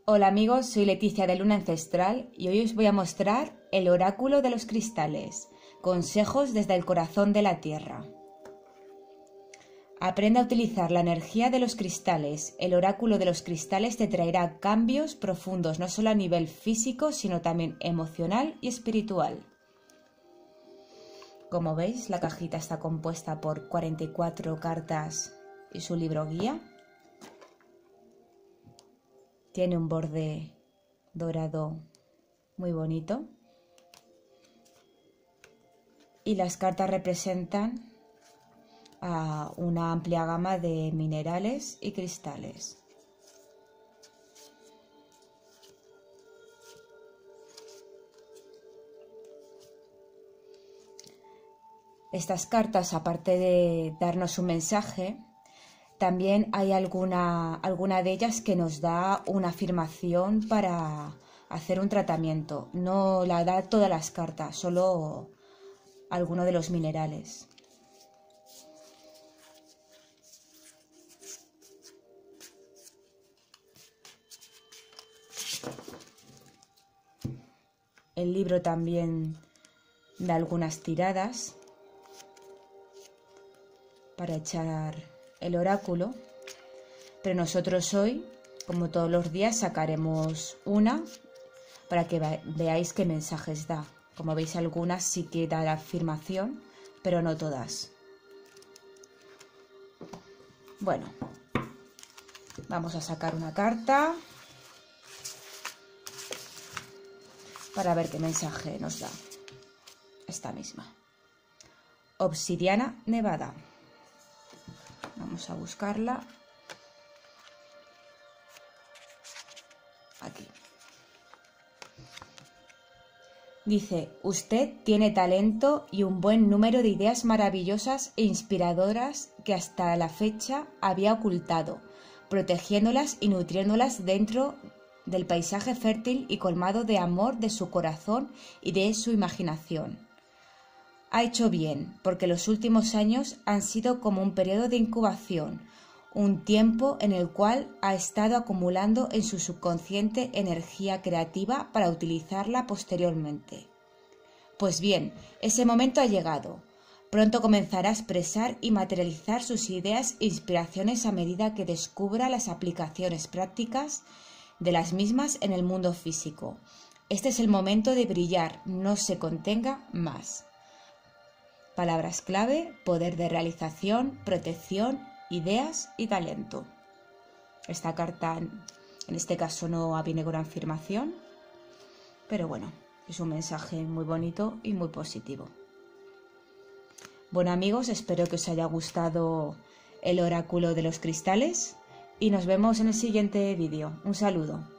Hola amigos, soy Leticia de Luna Ancestral y hoy os voy a mostrar el oráculo de los cristales, consejos desde el corazón de la Tierra. Aprende a utilizar la energía de los cristales. El oráculo de los cristales te traerá cambios profundos, no solo a nivel físico, sino también emocional y espiritual. Como veis, la cajita está compuesta por 44 cartas y su libro guía. Tiene un borde dorado muy bonito. Y las cartas representan a una amplia gama de minerales y cristales. Estas cartas, aparte de darnos un mensaje, también hay alguna de ellas que nos da una afirmación para hacer un tratamiento. No la da todas las cartas, solo alguno de los minerales. El libro también da algunas tiradas para echar el oráculo, pero nosotros hoy, como todos los días, sacaremos una para que veáis qué mensajes da. Como veis, algunas sí que da la afirmación, pero no todas. Bueno, vamos a sacar una carta para ver qué mensaje nos da esta misma. Obsidiana Nevada. Vamos a buscarla. Aquí. Dice, usted tiene talento y un buen número de ideas maravillosas e inspiradoras que hasta la fecha había ocultado, protegiéndolas y nutriéndolas dentro del paisaje fértil y colmado de amor de su corazón y de su imaginación. Ha hecho bien, porque los últimos años han sido como un periodo de incubación, un tiempo en el cual ha estado acumulando en su subconsciente energía creativa para utilizarla posteriormente. Pues bien, ese momento ha llegado. Pronto comenzará a expresar y materializar sus ideas e inspiraciones a medida que descubra las aplicaciones prácticas de las mismas en el mundo físico. Este es el momento de brillar, no se contenga más. Palabras clave: poder de realización, protección, ideas y talento. Esta carta en este caso no viene con afirmación, pero bueno, es un mensaje muy bonito y muy positivo. Bueno amigos, espero que os haya gustado el oráculo de los cristales y nos vemos en el siguiente vídeo. Un saludo.